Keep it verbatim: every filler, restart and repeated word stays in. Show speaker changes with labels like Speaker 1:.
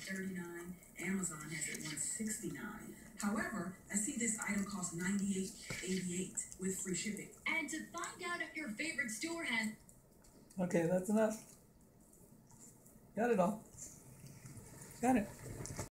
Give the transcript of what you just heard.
Speaker 1: thirty-nine. Amazon has it one sixty-nine. However, I see this item costs ninety-eight eighty-eight with free shipping.
Speaker 2: And to find out if your favorite store has...
Speaker 3: Okay, that's enough. Got it all. Got it.